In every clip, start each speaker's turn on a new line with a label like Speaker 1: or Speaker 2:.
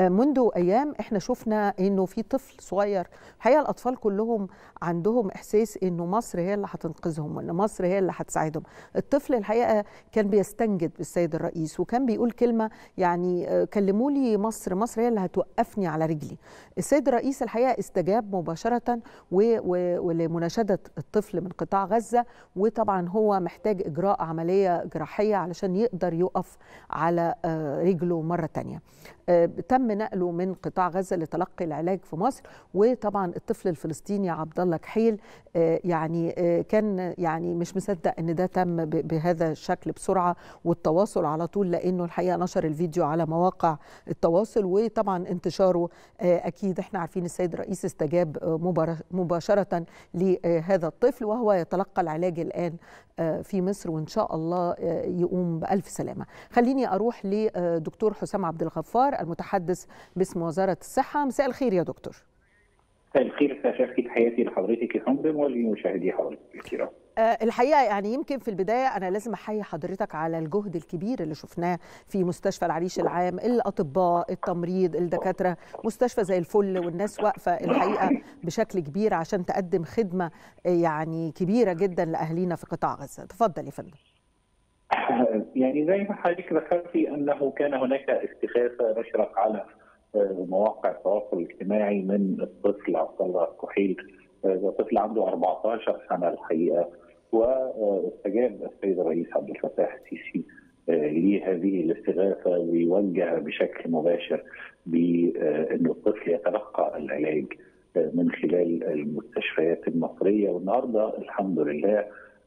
Speaker 1: منذ أيام احنا شفنا انه في طفل صغير، الحقيقة الأطفال كلهم عندهم إحساس انه مصر هي اللي هتنقذهم وان مصر هي اللي هتساعدهم. الطفل الحقيقة كان بيستنجد بالسيد الرئيس وكان بيقول كلمة يعني كلموا لي مصر، مصر هي اللي هتوقفني على رجلي. السيد الرئيس الحقيقة استجاب مباشرة ولمناشدة الطفل من قطاع غزة، وطبعا هو محتاج إجراء عملية جراحية علشان يقدر يقف على رجله مرة تانية. تم نقله من قطاع غزة لتلقي العلاج في مصر. وطبعا الطفل الفلسطيني عبد الله كحيل يعني كان يعني مش مصدق ان ده تم بهذا الشكل بسرعة والتواصل على طول، لانه الحقيقة نشر الفيديو على مواقع التواصل، وطبعا انتشاره اكيد احنا عارفين السيد الرئيس استجاب مباشرة لهذا الطفل، وهو يتلقى العلاج الآن في مصر، وإن شاء الله يقوم بألف سلامة. خليني أروح لدكتور حسام عبد الغفار المتحدث باسم وزارة الصحة. مساء الخير يا دكتور.
Speaker 2: مساء الخير شافي، تحياتي لحضرتك يا فندم ولمشاهدي حضرتك الكرام.
Speaker 1: الحقيقة يعني يمكن في البداية أنا لازم أحيي حضرتك على الجهد الكبير اللي شفناه في مستشفى العريش العام، الأطباء، التمريض، الدكاترة، مستشفى زي الفل، والناس واقفة الحقيقة بشكل كبير عشان تقدم خدمة يعني كبيرة جدا لأهلينا في قطاع غزة. تفضل يا فندم.
Speaker 2: يعني زي ما حضرتك ذكرتي أنه كان هناك استغاثة نشرت على مواقع التواصل الاجتماعي من الطفل عبد الله كحيل. طفل عنده 14 سنة الحقيقة، واستجاب السيد الرئيس عبد الفتاح السيسي لهذه الاستغاثة ويوجه بشكل مباشر بأن الطفل يتلقى العلاج من خلال المستشفيات المصرية. والنهارده الحمد لله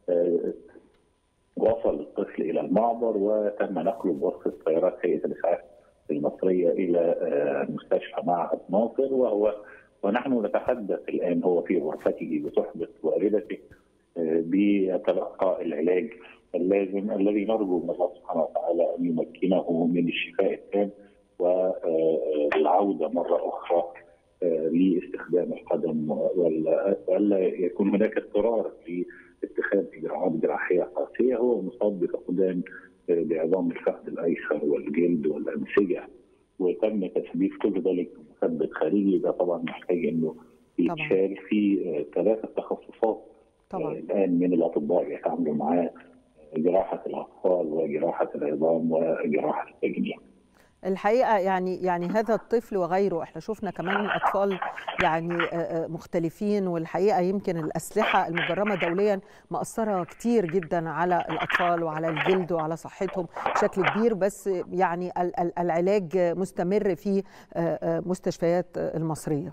Speaker 2: وصل الطفل إلى المعبر وتم نقله بواسطة طيارات هيئة الإسعاف المصرية إلى مستشفى معهد ناصر، ونحن نتحدث الآن هو في غرفته بصحبة والدته بيتلقى العلاج اللازم الذي نرجو من الله سبحانه وتعالى أن يمكنه من الشفاء التام والعودة مرة أخرى لاستخدام القدم، ولا يكون هناك اضطرار لاتخاذ إجراءات جراحية قاسية. هو مصاب بفقدان بعظام الفخذ الأيسر والجلد والأنسجة، وتم تثبيت كل ذلك مثبت خارجي. ده طبعا محتاج انه يتشال في 3 تخصصات الان من الاطباء يتعاملوا معاه: جراحه الاطفال وجراحه العظام وجراحه التجميل.
Speaker 1: الحقيقه يعني هذا الطفل وغيره احنا شفنا كمان اطفال يعني مختلفين، والحقيقه يمكن الاسلحه المجرمه دوليا مأثره كتير جدا على الاطفال وعلى الجلد وعلى صحتهم بشكل كبير، بس يعني العلاج مستمر في مستشفيات المصريه.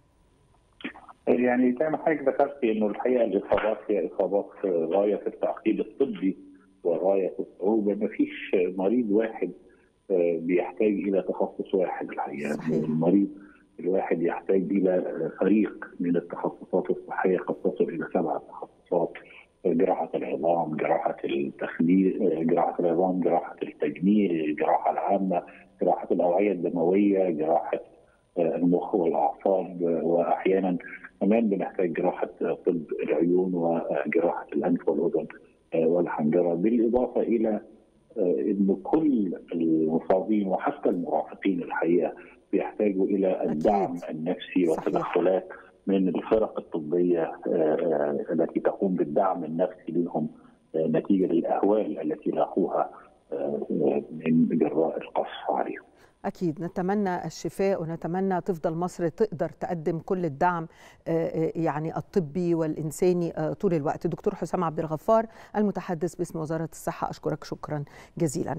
Speaker 2: يعني زي ما حضرتك ذكرتي انه الحقيقه الاصابات هي اصابات غايه في التعقيد الطبي وغايه في الصعوبه. ما فيش مريض واحد بيحتاج الى تخصص واحد الحقيقه.
Speaker 1: صحيح.
Speaker 2: المريض الواحد يحتاج الى فريق من التخصصات الصحيه قد تصل الى 7 تخصصات: جراحه العظام، جراحه التخدير، جراحه العظام، جراحه التجميل، الجراحه العامه، جراحه الاوعيه الدمويه، جراحه المخ والاعصاب، واحيانا كمان بنحتاج جراحه طب العيون وجراحه الانف والاذن والحنجره، بالاضافه الى انه كل المصابين وحتى المرافقين الحقيقه بيحتاجوا الى الدعم النفسي والتدخلات من الفرق الطبيه التي تقوم بالدعم النفسي لهم نتيجه للاهوال التي لاقوها من جراء القصف عليهم.
Speaker 1: أكيد نتمنى الشفاء، ونتمنى تفضل مصر تقدر تقدم كل الدعم يعني الطبي والإنساني طول الوقت. دكتور حسام عبد الغفار المتحدث باسم وزارة الصحة، أشكرك شكرا جزيلا.